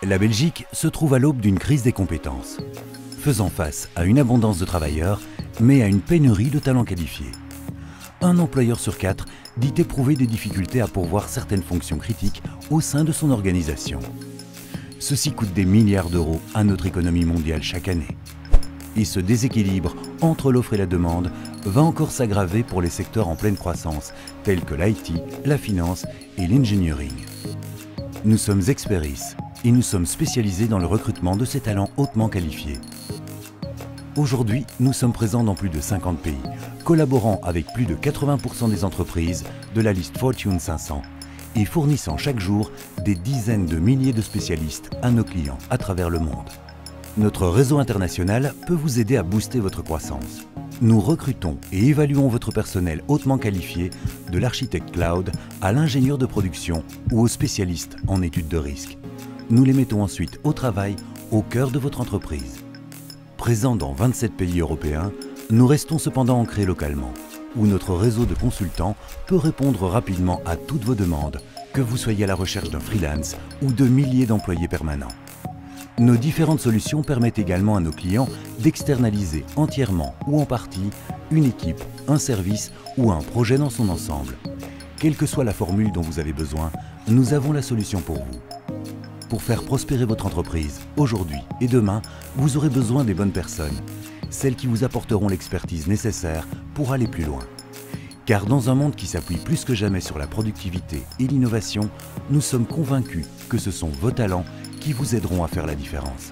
La Belgique se trouve à l'aube d'une crise des compétences, faisant face à une abondance de travailleurs, mais à une pénurie de talents qualifiés. Un employeur sur 4 dit éprouver des difficultés à pourvoir certaines fonctions critiques au sein de son organisation. Ceci coûte des milliards d'euros à notre économie mondiale chaque année. Et ce déséquilibre entre l'offre et la demande va encore s'aggraver pour les secteurs en pleine croissance, tels que l'IT, la finance et l'engineering. Nous sommes Experis et nous sommes spécialisés dans le recrutement de ces talents hautement qualifiés. Aujourd'hui, nous sommes présents dans plus de 50 pays, collaborant avec plus de 80% des entreprises de la liste Fortune 500 et fournissant chaque jour des dizaines de milliers de spécialistes à nos clients à travers le monde. Notre réseau international peut vous aider à booster votre croissance. Nous recrutons et évaluons votre personnel hautement qualifié, de l'architecte cloud à l'ingénieur de production ou au spécialiste en études de risque. Nous les mettons ensuite au travail au cœur de votre entreprise. Présents dans 27 pays européens, nous restons cependant ancrés localement, où notre réseau de consultants peut répondre rapidement à toutes vos demandes, que vous soyez à la recherche d'un freelance ou de milliers d'employés permanents. Nos différentes solutions permettent également à nos clients d'externaliser entièrement ou en partie une équipe, un service ou un projet dans son ensemble. Quelle que soit la formule dont vous avez besoin, nous avons la solution pour vous. Pour faire prospérer votre entreprise, aujourd'hui et demain, vous aurez besoin des bonnes personnes, celles qui vous apporteront l'expertise nécessaire pour aller plus loin. Car dans un monde qui s'appuie plus que jamais sur la productivité et l'innovation, nous sommes convaincus que ce sont vos talents qui vous aideront à faire la différence.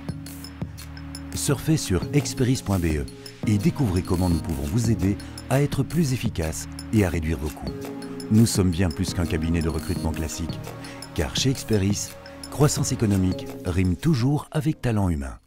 Surfez sur experis.be et découvrez comment nous pouvons vous aider à être plus efficace et à réduire vos coûts. Nous sommes bien plus qu'un cabinet de recrutement classique, car chez Experis, croissance économique rime toujours avec talent humain.